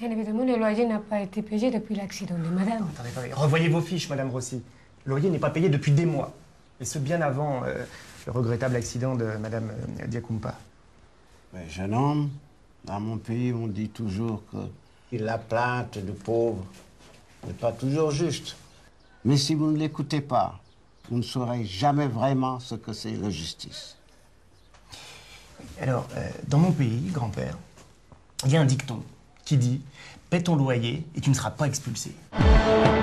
Bien évidemment, le loyer n'a pas été payé depuis l'accident de madame. Attendez, attendez. Revoyez vos fiches, Madame Rossi. Le loyer n'est pas payé depuis des mois. Et ce, bien avant le regrettable accident de Madame Diakoumpa. Mais jeune homme, dans mon pays, on dit toujours que la plainte du pauvre n'est pas toujours juste. Mais si vous ne l'écoutez pas, vous ne saurez jamais vraiment ce que c'est la justice. Alors, dans mon pays, grand-père, il y a un dicton qui dit « Paie ton loyer et tu ne seras pas expulsé ».